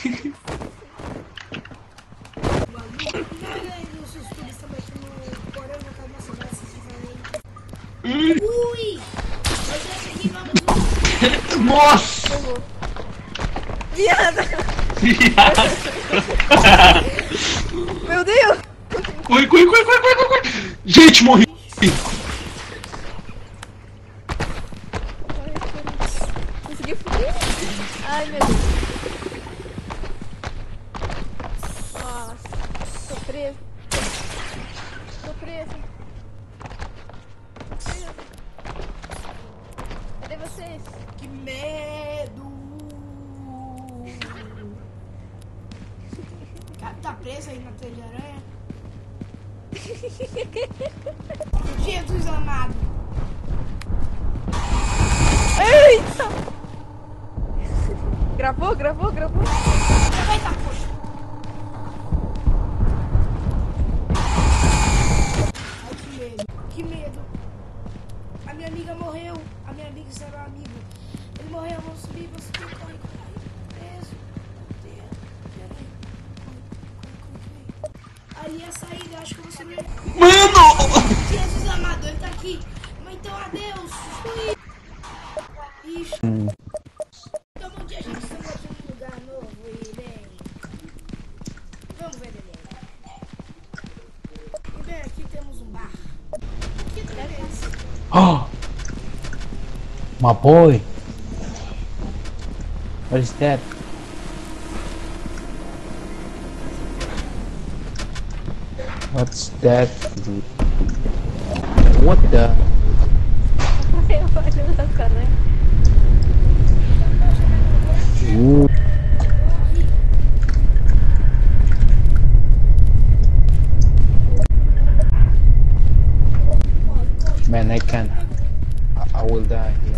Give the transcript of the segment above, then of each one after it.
Ui! Nossa! Viada! Viado! Meu Deus! Corre, corre, corre, corre, corre, corre! Gente, morri! Consegui fugir? Ai, meu Deus. Nossa, tô preso. Tô preso. Cadê vocês? Que medo! Tá preso aí na teia de aranha? Jesus amado! Eita! Gravou, gravou, gravou? Eita, poxa! Ai, que medo! Que medo! A minha amiga morreu! A minha amiga será um amigo! Ele morreu, vamos subir, corre, corre! Preso! Ali é a saída, acho que eu vou subir. Mano! Jesus amado, ele tá aqui! Mas então, adeus! Fui! Ixi! Então, um dia a gente estamos aqui num lugar novo e, bem... Vamos ver, bebê. E, bem, aqui temos um bar. Que deve é esse? Oh! My boy! What is that? What's that? What the? Eu olho na cara. Man, I can't. I will die here.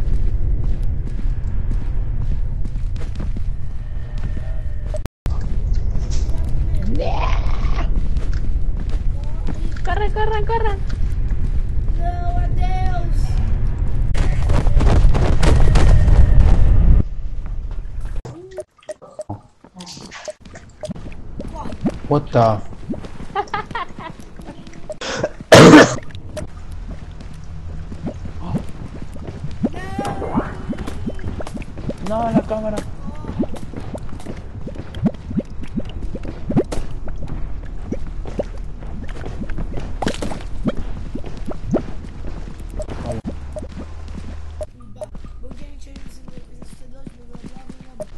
Corre, corre, corre. Não, adeus! What the? No, la cámara. Porque a gente é isso, blá, blá, blá, blá.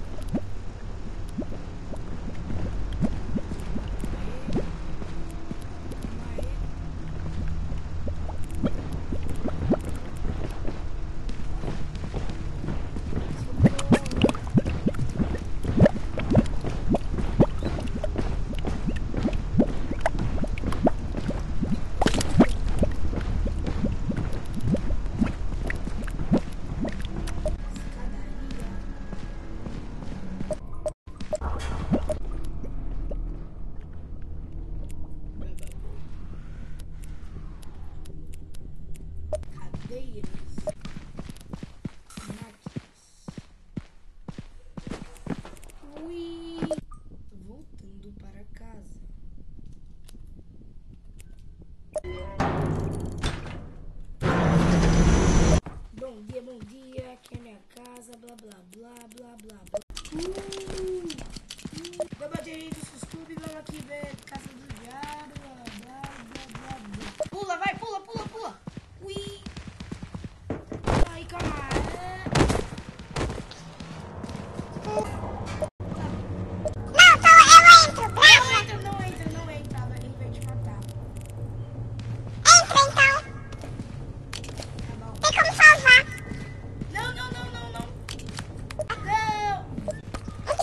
Cadeiras. Máquinas. Ui. Voltando para casa. Bom dia, aqui é minha casa, blá blá blá blá blá blá. Vou bater aí no YouTube, vamos aqui ver casa do diário, blá blá blá blá. Pula, vai, pula, pula, pula. Ui. Ai, calma. Não entra, ele vai te matar. Entra então. Tá bom. Tem como salvar. Não. Então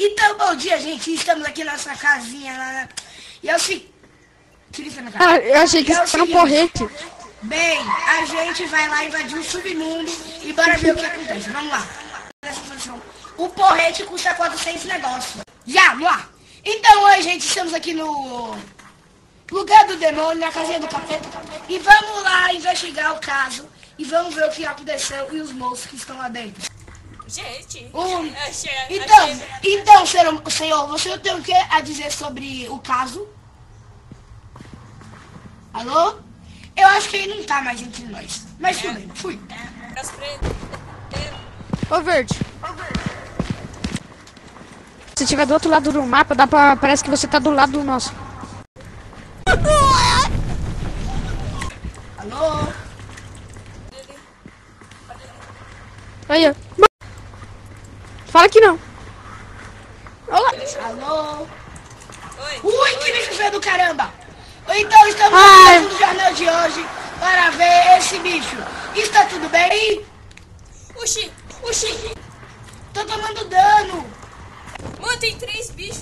Então, bom dia, gente. Estamos aqui na nossa casinha lá. E é o seguinte. Ah, eu achei que isso era um porrete. Bem, a gente vai lá invadir o submundo e bora ver o que acontece. Vamos lá. O porrete custa 400 negócios. Já, vamos lá. Então hoje, gente, estamos aqui no lugar do demônio, na casinha do capeta. E vamos lá investigar o caso. E vamos ver o que aconteceu e os moços que estão lá dentro. Gente, Então, senhor, você tem o que a dizer sobre o caso? Alô? Eu acho que ele não tá mais entre nós. Mas tudo bem, fui. Ô, Verde. Se estiver do outro lado do mapa, parece que você tá do lado do nosso. Alô? Aí, ó. Fala que não. Olá. Alô? Oi. Ui, que bicho feio do caramba! Então estamos Ai. aqui no jornal de hoje para ver esse bicho. Está tudo bem? Oxi. Tô tomando dano. Mano, tem 3 bichos.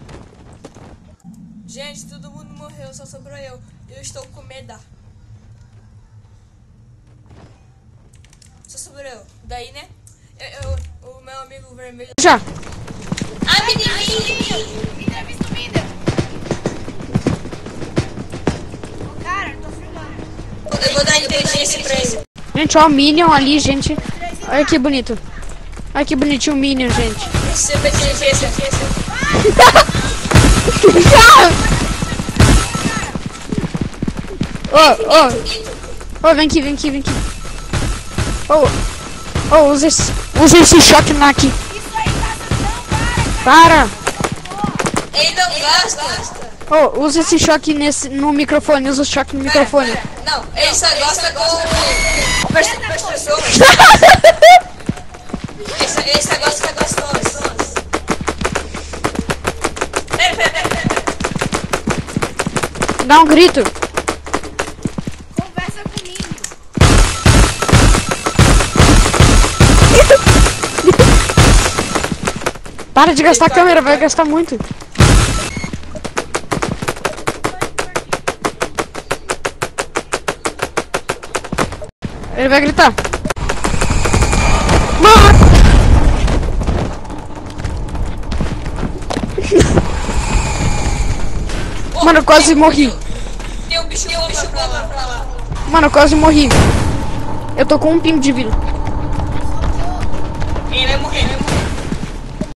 Gente, todo mundo morreu, só sobrou eu. Eu estou com medo. Só sobrou eu. Daí, né? O meu amigo vermelho. Já. Ah, menininho! Minder, visto Minder. Cara, tô filmando. Eu vou dar inteligência pra ele. Gente, ó o Minion ali, gente. Olha que bonito. Olha que bonitinho o Minion, gente. Receba inteligência. Ô, vem aqui. Usa esse choque lá aqui. Isso aí tá não, Para. Ele não gosta. Usa esse choque no microfone. Usa o choque no microfone. Não, ele só gosta com as pessoas. Ele só gosta com as pessoas. Pera. Dá um grito. Conversa comigo. Para de gastar a câmera, vai gastar muito. Ele vai gritar. Mano, eu quase morri. Tem um bicho pra lá. Mano, eu quase morri. Eu tô com um pingo de vida. Ele vai morrer.